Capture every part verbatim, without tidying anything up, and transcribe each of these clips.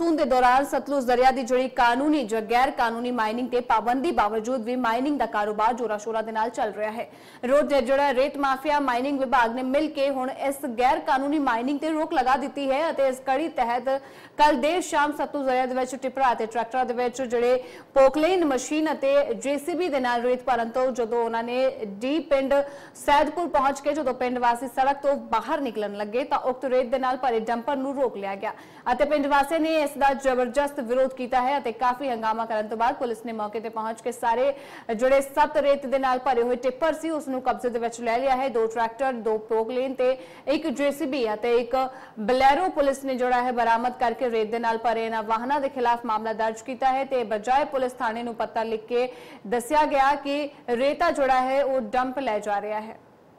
Monsoon के दौरान सतलुज दरिया की जिहड़ी कानूनी ज गैर कानूनी माइनिंग ते पाबंदी बावजूद भी माइनिंग का कारोबार जोरा शोरा दे नाल चल रहा है। रोज जिहड़ा रेत माफिया माइनिंग विभाग ने मिल के हुण इस गैर कानूनी माइनिंग ते रोक लगा दी है अते इस कड़ी तहत कल देर शाम सतलुज दरिया दे विच टिपरा ते ट्रैक्टरां दे विच जिहड़े पोकलेन मशीन अते जेसीबी दे नाल रेत भरन तो जदों उन्हां ने डी पिंड सैदपुर पहुंच के जदों पिंड वासी सड़क तो बाहर निकलन लगे तां उक्त रेत दे नाल भरे डंपर नूं रोक लिया गया अते पिंड वासियां ने इसका जबरदस्त विरोध किया है अते काफी हंगामा करन तो बाद पुलिस ने मौके ते पहुंच के सारे जिहड़े सत्त रेत दे नाल भरे हुए टिप्पर सी उस नूं कब्जे दे विच ले लिया है। दो ट्रैक्टर, दो पोकलेन ते एक जेसीबी अते एक बलैरो पुलिस ने जोड़ा है बरामद करके रेत दे नाल भरे इन्हां वाहनां दे खिलाफ मामला दर्ज किया है ते बजाय पुलिस थाने नूं पता लिख के दस्सिया गया कि रेता जोड़ा है वो डंप ले जा रहा है।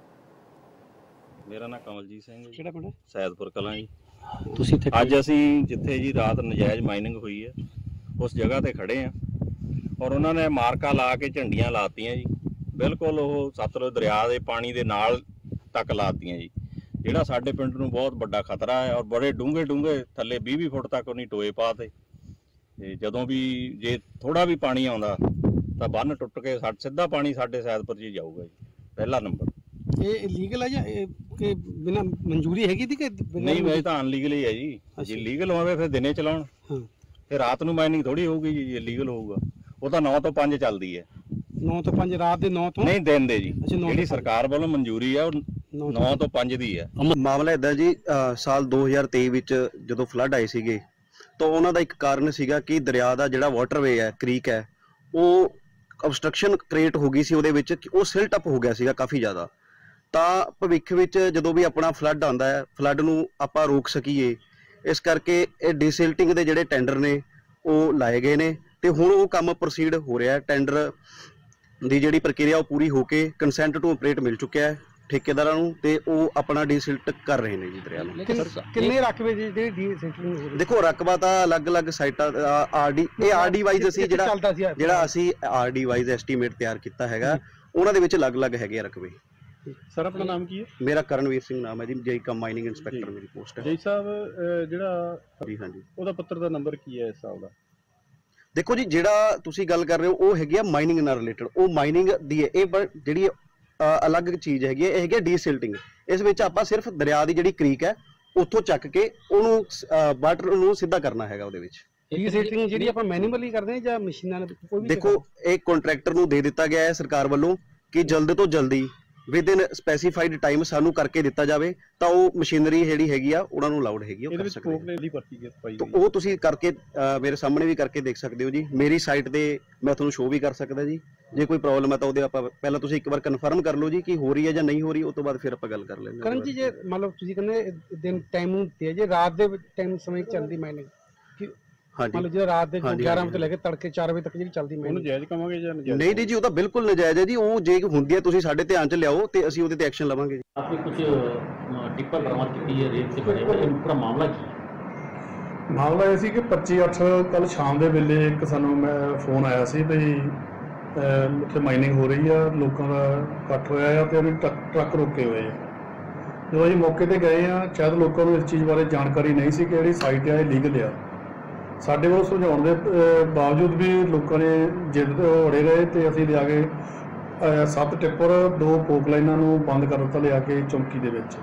मेरा नाम कमलजीत सिंह है, ਕਿਹੜਾ ਪਿੰਡ? सैदपुर कलां जी। ਤੁਸੀਂ ਇੱਥੇ ਅੱਜ ਅਸੀਂ ਜਿੱਥੇ ਜੀ ਰਾਤ ਨਜਾਇਜ਼ ਮਾਈਨਿੰਗ ਹੋਈ ਹੈ ਉਸ ਜਗ੍ਹਾ ਤੇ ਖੜੇ ਆ ਔਰ ਉਹਨਾਂ ਨੇ ਮਾਰਕਾ ਲਾ ਕੇ ਝੰਡੀਆਂ ਲਾਤੀਆਂ ਜੀ, ਬਿਲਕੁਲ ਉਹ ਸਤਲੁਜ ਦਰਿਆ ਦੇ ਪਾਣੀ ਦੇ ਨਾਲ ਤੱਕ ਲਾਤੀਆਂ ਜੀ, ਜਿਹੜਾ ਸਾਡੇ ਪਿੰਡ ਨੂੰ ਬਹੁਤ ਵੱਡਾ ਖਤਰਾ ਹੈ ਔਰ ਬੜੇ ਡੂੰਘੇ ਡੂੰਘੇ ਥੱਲੇ ਵੀਹ ਵੀਹ ਫੁੱਟ ਤੱਕ ਉਹਨੇ ਟੋਏ ਪਾਤੇ ਤੇ ਜਦੋਂ ਵੀ ਜੇ ਥੋੜਾ ਵੀ ਪਾਣੀ ਆਉਂਦਾ ਤਾਂ ਬੰਨ ਟੁੱਟ ਕੇ ਸਾ ਸਿੱਧਾ ਪਾਣੀ ਸਾਡੇ ਸੈਦਪੁਰ 'ਚ ਹੀ ਜਾਊਗਾ ਜੀ। ਪਹਿਲਾ ਨੰਬਰ ਇਹ ਇਲੀਗਲ ਹੈ ਜਾਂ ਇਹ ਕਿ ਬਿਨਾ ਮਨਜ਼ੂਰੀ ਹੈਗੀ ਸੀ ਕਿ ਨਹੀਂ? ਮੈਂ ਤਾਂ ਅਨਲੀਗਲ ਹੀ ਹੈ ਜੀ। ਜੇ ਲੀਗਲ ਹੋਵੇ ਫਿਰ ਦਿਨੇ ਚਲਾਉਣ, ਹਾਂ ਫਿਰ ਰਾਤ ਨੂੰ ਮਾਈਨਿੰਗ ਥੋੜੀ ਹੋਊਗੀ ਜੀ। ਜੇ ਲੀਗਲ ਹੋਊਗਾ ਉਹ ਤਾਂ ਨੌ ਤੋਂ ਪੰਜ ਚੱਲਦੀ ਹੈ। ਨੌ ਤੋਂ ਪੰਜ ਰਾਤ ਦੇ ਨੌ ਤੋਂ ਨਹੀਂ ਦਿਨ ਦੇ ਜੀ, ਜਿਹੜੀ ਸਰਕਾਰ ਵੱਲੋਂ ਮਨਜ਼ੂਰੀ ਹੈ ਉਹ ਨੌ ਤੋਂ ਪੰਜ ਦੀ ਹੈ। ਮਾਮਲਾ ਇਦਾਂ ਜੀ, ਸਾਲ ਦੋ ਹਜ਼ਾਰ ਤੇਈ ਵਿੱਚ ਜਦੋਂ ਫਲੱਡ ਆਏ ਸੀਗੇ ਤਾਂ ਉਹਨਾਂ ਦਾ ਇੱਕ ਕਾਰਨ ਸੀਗਾ ਕਿ ਦਰਿਆ ਦਾ ਜਿਹੜਾ ਵਾਟਰਵੇ ਹੈ, ਕ੍ਰੀਕ ਹੈ, ਉਹ ਅਬਸਟਰਕਸ਼ਨ ਕ੍ਰੀਏਟ ਹੋ ਗਈ ਸੀ ਉਹਦੇ ਵਿੱਚ, ਉਹ ਸਿਲਟ ਅਪ ਹੋ ਗਿਆ ਸੀਗਾ ਕਾਫੀ ਜ਼ਿਆਦਾ। ਤਾਂ ਭਵਿੱਖ ਵਿੱਚ ਜਦੋਂ ਵੀ ਆਪਣਾ ਫਲੱਡ ਆਉਂਦਾ ਹੈ, ਫਲੱਡ ਨੂੰ ਆਪਾਂ ਰੋਕ ਸਕੀਏ, ਇਸ ਕਰਕੇ ਇਹ ਡੀਸਿਲਟਿੰਗ ਦੇ ਜਿਹੜੇ ਟੈਂਡਰ ਨੇ ਉਹ ਲਾਏ ਗਏ ਨੇ ਤੇ ਹੁਣ ਉਹ ਕੰਮ ਪ੍ਰੋਸੀਡ ਹੋ ਰਿਹਾ ਹੈ। ਟੈਂਡਰ ਦੀ ਜਿਹੜੀ ਪ੍ਰਕਿਰਿਆ ਉਹ ਪੂਰੀ ਹੋ ਕੇ ਕੰਸੈਂਟ ਟੂ ਆਪਰੇਟ ਮਿਲ ਚੁੱਕਿਆ ਹੈ ਠੇਕੇਦਾਰਾਂ ਨੂੰ ਤੇ ਉਹ ਆਪਣਾ ਡੀਸਿਲਟ ਕਰ ਰਹੇ ਨੇ ਜੀ ਦਰਿਆ ਨੂੰ। ਕਿੰਨੇ ਰਕਬੇ ਦੀ ਜਿਹੜੀ ਡੀਸਿਲਟਿੰਗ? ਦੇਖੋ ਰਕਬਾ ਤਾਂ ਅਲੱਗ-ਅਲੱਗ ਸਾਈਟਾਂ ਆਰਡੀ ਇਹ ਆਰਡੀ ਵਾਈਜ਼ ਅਸੀਂ ਜਿਹੜਾ ਜਿਹੜਾ ਅਸੀਂ ਆਰਡੀ ਵਾਈਜ਼ ਐਸਟੀਮੇਟ ਤਿਆਰ ਕੀਤਾ ਹੈਗਾ, ਉਹਨਾਂ ਦੇ ਵਿੱਚ ਅਲੱਗ-ਅਲੱਗ ਹੈਗੇ ਆ ਰਕਬੇ। ਸਰ ਆਪਣਾ ਨਾਮ ਕੀ ਹੈ? ਮੇਰਾ ਕਰਨਵੀਰ ਸਿੰਘ ਨਾਮ ਹੈ ਜੀ, ਜੇਈ ਕਮ ਮਾਈਨਿੰਗ ਇੰਸਪੈਕਟਰ ਮੇਰੀ ਪੋਸਟ ਹੈ। ਜੇਈ ਸਾਹਿਬ ਜਿਹੜਾ ਜੀ ਹਾਂਜੀ, ਉਹਦਾ ਪੱਤਰ ਦਾ ਨੰਬਰ ਕੀ ਹੈ ਇਸ ਸਾਲ ਦਾ? ਦੇਖੋ ਜੀ, ਜਿਹੜਾ ਤੁਸੀਂ ਗੱਲ ਕਰ ਰਹੇ ਹੋ ਉਹ ਹੈਗੀ ਆ ਮਾਈਨਿੰਗ ਨਾਲ ਰਿਲੇਟਡ, ਉਹ ਮਾਈਨਿੰਗ ਦੀ ਹੈ। ਇਹ ਜਿਹੜੀ ਅਲੱਗ ਚੀਜ਼ ਹੈਗੀ ਹੈ, ਇਹ ਹੈਗੀ ਡੀਸਿਲਟਿੰਗ। ਇਸ ਵਿੱਚ ਆਪਾਂ ਸਿਰਫ ਦਰਿਆ ਦੀ ਜਿਹੜੀ ਕ੍ਰੀਕ ਹੈ ਉੱਥੋਂ ਚੱਕ ਕੇ ਉਹਨੂੰ ਵਾਟਰ ਨੂੰ ਸਿੱਧਾ ਕਰਨਾ ਹੈਗਾ। ਉਹਦੇ ਵਿੱਚ ਡੀਸਿਲਟਿੰਗ ਜਿਹੜੀ ਆਪਾਂ ਮੈਨੂਅਲੀ ਕਰਦੇ ਹਾਂ ਜਾਂ ਮਸ਼ੀਨਾਂ ਨਾਲ? ਕੋਈ ਵੀ ਦੇਖੋ ਇਹ ਕੰਟਰੈਕਟਰ ਨੂੰ ਦੇ ਦਿੱਤਾ ਗਿਆ ਹੈ ਸਰਕਾਰ ਵੱਲੋਂ ਕਿ ਜਲਦ ਤੋਂ ਜਲਦੀ ਵਿਦ ਇਨ ਸਪੈਸੀਫਾਈਡ ਟਾਈਮ ਸਾਨੂੰ ਕਰਕੇ ਦਿੱਤਾ ਜਾਵੇ ਤਾਂ ਉਹ ਮਸ਼ੀਨਰੀ ਜਿਹੜੀ ਹੈਗੀ ਆ ਉਹਨਾਂ ਨੂੰ ਅਲਾਉਡ ਹੈਗੀ, ਉਹ ਕਰ ਸਕਦੇ ਦੀ ਪਰਚੀ ਪਾਈ ਤਾਂ ਉਹ ਤੁਸੀਂ ਕਰਕੇ ਮੇਰੇ ਸਾਹਮਣੇ ਵੀ ਕਰਕੇ ਦੇਖ ਸਕਦੇ ਹੋ ਜੀ। ਮੇਰੀ ਸਾਈਟ ਤੇ ਮੈਂ ਤੁਹਾਨੂੰ ਸ਼ੋਅ ਵੀ ਕਰ ਸਕਦਾ ਜੀ। ਜੇ ਕੋਈ ਪ੍ਰੋਬਲਮ ਹੈ ਤਾਂ ਉਹਦੇ ਆਪਾਂ ਪਹਿਲਾਂ ਤੁਸੀਂ ਇੱਕ ਵਾਰ ਕਨਫਰਮ ਕਰ ਲਓ ਜੀ ਕਿ ਹੋ ਰਹੀ ਹੈ ਜਾਂ ਨਹੀਂ ਹੋ ਰਹੀ, ਉਸ ਤੋਂ ਬਾਅਦ ਫਿਰ ਆਪਾਂ ਗੱਲ ਕਰ ਲੈਂਦੇ ਹਾਂ। ਕਰਨ ਜੀ, ਜੇ ਮਤਲਬ ਤੁਸੀਂ ਕਹਿੰਦੇ ਦਿਨ ਟਾਈਮ ਨੂੰ ਤੇ ਜੇ ਰਾਤ ਦੇ ਟਾਈਮ ਸਮੇਂ ਚੱਲਦੀ ਮਾਈਨਿੰਗ, ਹਾਂਜੀ ਮਤਲਬ ਜੇ ਰਾਤ ਦੇ ਗਿਆਰਾਂ ਵਜੇ ਤੋਂ ਲੈ ਕੇ ਤੜਕੇ ਚਾਰ ਵਜੇ ਤੱਕ ਜਿਹੜੀ ਚੱਲਦੀ ਮਾਈਨਿੰਗ, ਉਹਨੂੰ ਜਾਇਜ਼ ਕਹਾਂਗੇ ਜਾਂ ਨਜਾਇਜ਼? ਨਹੀਂ ਨਹੀਂ ਜੀ, ਉਹ ਤਾਂ ਬਿਲਕੁਲ ਨਜਾਇਜ਼ ਹੈ ਜੀ। ਉਹ ਜੇ ਹੁੰਦੀ ਹੈ ਤੁਸੀਂ ਸਾਡੇ ਧਿਆਨ 'ਚ ਲਿਆਓ ਤੇ ਅਸੀਂ ਉਹਦੇ ਤੇ ਐਕਸ਼ਨ ਲਵਾਂਗੇ। आपने कुछ टिप्पर बरामद की है रेत से भरे, तो पूरा मामला की है? ਮਾਮਲਾ ਇਹ ਸੀ ਕਿ ਪੱਚੀ ਅੱਠ ਕੱਲ ਸ਼ਾਮ ਦੇ ਵੇਲੇ ਇੱਕ ਸਾਨੂੰ ਮੈਂ ਫੋਨ ਆਇਆ ਸੀ ਵੀ ਉੱਥੇ ਮਾਈਨਿੰਗ ਹੋ ਰਹੀ ਆ, ਲੋਕਾਂ ਦਾ ਇਕੱਠ ਹੋਇਆ ਆ ਤੇ ਉਹਨੇ ਟਰੱਕ ਰੋਕੇ ਹੋਏ ਆ। ਜਦੋਂ ਅਸੀਂ ਮੌਕੇ ਤੇ ਗਏ ਆ, ਸ਼ਾਇਦ ਲੋਕਾਂ ਨੂੰ ਇਸ ਚੀਜ਼ ਬਾਰੇ ਜਾਣਕਾਰੀ ਨਹੀਂ ਸੀ ਕਿ ਜਿਹੜੀ ਸਾਈਟ ਆ ਇਹ ਲੀਗਲ ਆ। ਸਾਡੇ ਵੱਲੋਂ ਸਮਝਾਉਣ ਦੇ ਬਾਵਜੂਦ ਵੀ ਲੋਕਾਂ ਨੇ ਜਿੱਦ ਅੜੇ ਰਹੇ ਤੇ ਅਸੀਂ ਲਿਆ ਕੇ ਸੱਤ ਟਿੱਪਰ, ਦੋ ਪੋਕ ਲਾਈਨਾਂ ਨੂੰ ਬੰਦ ਕਰ ਦਿੱਤਾ ਲਿਆ ਕੇ ਚੌਂਕੀ ਦੇ ਵਿੱਚ।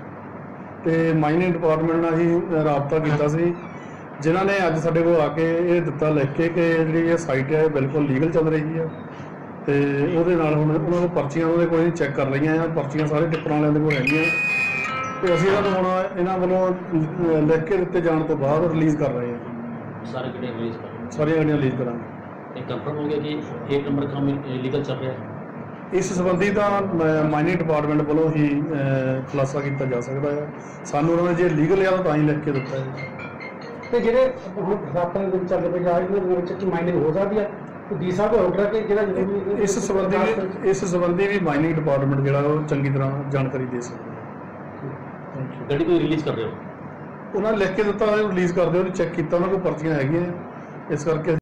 ਤੇ ਮਾਈਨਿੰਗ ਡਿਪਾਰਟਮੈਂਟ ਨਾਲ ਅਸੀਂ ਰਾਬਤਾ ਕੀਤਾ ਸੀ, ਜਿਨ੍ਹਾਂ ਨੇ ਅੱਜ ਸਾਡੇ ਕੋਲ ਆ ਕੇ ਇਹ ਦਿੱਤਾ ਲਿਖ ਕੇ ਕਿ ਜਿਹੜੀ ਇਹ ਸਾਈਟ ਹੈ ਬਿਲਕੁਲ ਲੀਗਲ ਚੱਲ ਰਹੀ ਆ ਤੇ ਉਹਦੇ ਨਾਲ ਹੁਣ ਉਹਨਾਂ ਕੋਲ ਪਰਚੀਆਂ ਉਹਦੇ ਕੋਲ ਚੈੱਕ ਕਰ ਲਈਆਂ ਆ। ਪਰਚੀਆਂ ਸਾਰੇ ਟਿੱਪਰਾਂ ਵਾਲਿਆਂ ਦੇ ਕੋਲ ਹੈਗੀਆਂ ਤੇ ਅਸੀਂ ਇਹਨਾਂ ਨੂੰ ਹੁਣ ਇਹਨਾਂ ਵੱਲੋਂ ਲਿਖ ਕੇ ਦਿੱਤੇ ਜਾਣ ਤੋਂ ਬਾਅਦ ਰਿਲੀਜ਼ ਕਰ ਰਹੇ ਹਾਂ। सारे गड्ढे रिलीज कर, ਸਾਰੀਆਂ ਗੱਡੀਆਂ ਰਿਲੀਜ਼ ਕਰਾਂਗੇ। एक कंफर्म हो गया कि एक नंबर काम लीगल चल रहा है? ਇਸ ਸੰਬੰਧੀ ਤਾਂ ਮਾਈਨਿੰਗ ਡਿਪਾਰਟਮੈਂਟ ਵੱਲੋਂ ਹੀ ਖੁਲਾਸਾ ਕੀਤਾ ਜਾ ਸਕਦਾ ਹੈ। ਸਾਨੂੰ ਉਹਨਾਂ ਨੇ ਜੇ ਲੀਗਲ ਆ ਤਾਂ ਹੀ ਲਿਖ ਕੇ ਦਿੱਤਾ ਹੈ। ਤੇ ਜਿਹੜੇ ਹੁਣ ਰਾਤਾਂ ਦੇ ਵਿੱਚ ਚੱਲਦੇ ਪਏ ਆ ਇਹਨਾਂ ਦੇ ਵਿੱਚ ਮਾਈਨਿੰਗ ਹੋ ਸਕਦੀ ਆ, ਡੀ ਸਾਹਿਬ ਦਾ ਆਰਡਰ ਕਿ ਜਿਹੜਾ ਜ਼ਰੂਰੀ ਇਸ ਸੰਬੰਧੀ ਵੀ ਇਸ ਸੰਬੰਧੀ ਵੀ ਮਾਈਨਿੰਗ ਡਿਪਾਰਟਮੈਂਟ ਜਿਹੜਾ ਉਹ ਚੰਗੀ ਤਰ੍ਹਾਂ ਜਾਣਕਾਰੀ ਦੇ ਸਕਦਾ ਹੈ। गड्ढी को रिलीज कर रहे हो? ਉਹਨਾਂ ਨੇ ਲਿਖ ਕੇ ਦਿੱਤਾ, ਰਿਲੀਜ਼ ਕਰਦੇ, ਉਹਨੇ ਚੈੱਕ ਕੀਤਾ, ਉਹਨਾਂ ਕੋਲ ਪਰਚੀਆਂ ਹੈਗੀਆਂ, ਇਸ ਕਰਕੇ